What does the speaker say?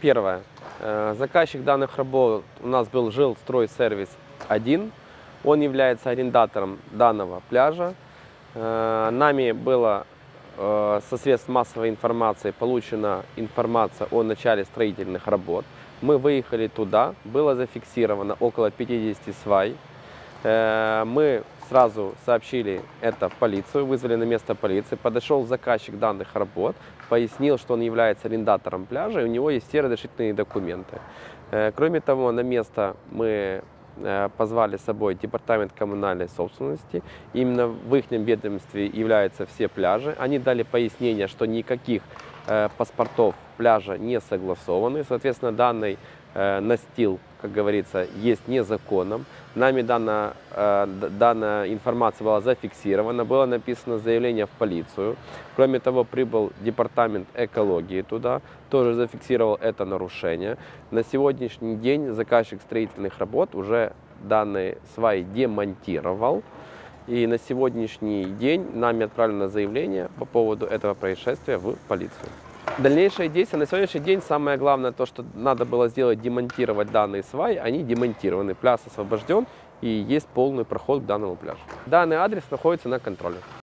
Первое. Заказчик данных работ у нас был Жилстройсервис 1. Он является арендатором данного пляжа. Нами было со средств массовой информации получена информация о начале строительных работ. Мы выехали туда, было зафиксировано около 50 свай. Мы сразу сообщили это в полицию, вызвали на место полиции. Подошел заказчик данных работ, пояснил, что он является арендатором пляжа, и у него есть все разрешительные документы. Кроме того, на место мы позвали с собой департамент коммунальной собственности. Именно в их ведомстве являются все пляжи. Они дали пояснение, что никаких паспортов пляжа не согласованы. Соответственно, данный настил, как говорится, есть незаконным. Нами данная информация была зафиксирована, было написано заявление в полицию. Кроме того, прибыл департамент экологии туда, тоже зафиксировал это нарушение. На сегодняшний день заказчик строительных работ уже данные сваи демонтировал. И на сегодняшний день нами отправлено заявление по поводу этого происшествия в полицию. Дальнейшие действия. На сегодняшний день самое главное, то, что надо было сделать, демонтировать данные сваи, они демонтированы. Пляж освобожден и есть полный проход к данному пляжу. Данный адрес находится на контроле.